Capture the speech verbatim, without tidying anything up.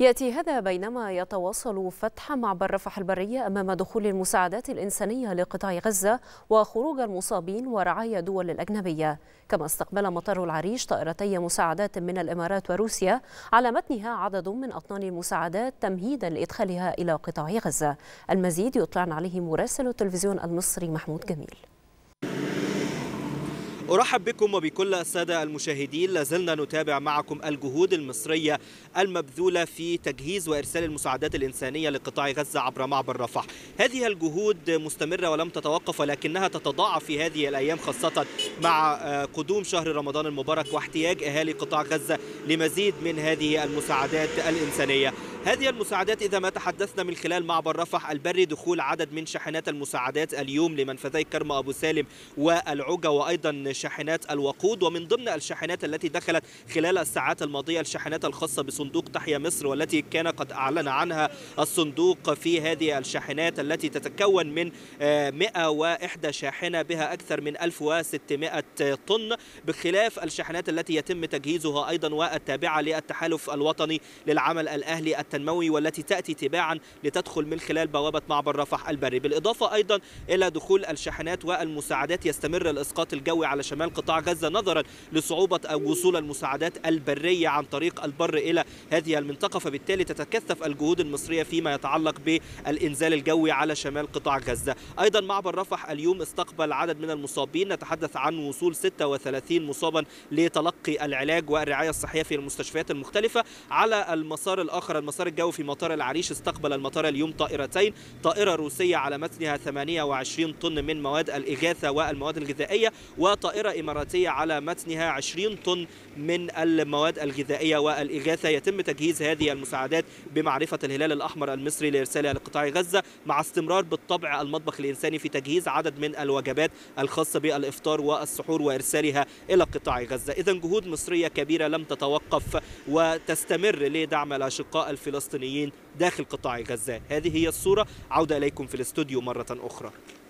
يأتي هذا بينما يتواصل فتح معبر رفح البرية أمام دخول المساعدات الإنسانية لقطاع غزة وخروج المصابين ورعايا الدول الأجنبية. كما استقبل مطار العريش طائرتي مساعدات من الإمارات وروسيا على متنها عدد من أطنان المساعدات تمهيدا لإدخالها إلى قطاع غزة. المزيد يطلعنا عليه مراسل التلفزيون المصري محمود جميل. أرحب بكم وبكل السادة المشاهدين. لازلنا نتابع معكم الجهود المصرية المبذولة في تجهيز وإرسال المساعدات الإنسانية لقطاع غزة عبر معبر رفح. هذه الجهود مستمرة ولم تتوقف، ولكنها تتضاعف في هذه الأيام، خاصة مع قدوم شهر رمضان المبارك واحتياج أهالي قطاع غزة لمزيد من هذه المساعدات الإنسانية. هذه المساعدات إذا ما تحدثنا من خلال معبر رفح البري، دخول عدد من شاحنات المساعدات اليوم لمنفذي كرم أبو سالم والعجة، وأيضا شاحنات الوقود. ومن ضمن الشاحنات التي دخلت خلال الساعات الماضية الشاحنات الخاصة بصندوق تحيا مصر، والتي كان قد أعلن عنها الصندوق في هذه الشاحنات التي تتكون من مئة وإحدى شاحنة بها أكثر من ألف وستمئة طن، بخلاف الشاحنات التي يتم تجهيزها أيضا والتابعة للتحالف الوطني للعمل الأهلي التنموي، والتي تأتي تباعا لتدخل من خلال بوابة معبر رفح البري. بالإضافة أيضا إلى دخول الشاحنات والمساعدات، يستمر الإسقاط الجوي على شمال قطاع غزة نظرا لصعوبة وصول المساعدات البرية عن طريق البر إلى هذه المنطقة، فبالتالي تتكثف الجهود المصرية فيما يتعلق بالإنزال الجوي على شمال قطاع غزة. أيضا معبر رفح اليوم استقبل عدد من المصابين، نتحدث عن وصول ستة وثلاثين مصابا لتلقي العلاج والرعاية الصحية في المستشفيات المختلفة. على المسار الآخر، المسار الجوي في مطار العريش، استقبل المطار اليوم طائرتين، طائرة روسية على متنها ثمانية وعشرين طن من مواد الإغاثة والمواد الغذائية، وطائرة إماراتية على متنها عشرين طن من المواد الغذائية والإغاثة. يتم تجهيز هذه المساعدات بمعرفة الهلال الأحمر المصري لإرسالها لقطاع غزة، مع استمرار بالطبع المطبخ الإنساني في تجهيز عدد من الوجبات الخاصة بالإفطار والسحور وإرسالها إلى قطاع غزة. إذن جهود مصرية كبيرة لم تتوقف وتستمر لدعم الأشقاء الفلسطينيين داخل قطاع غزة. هذه هي الصورة. عودة إليكم في الاستوديو مرة أخرى.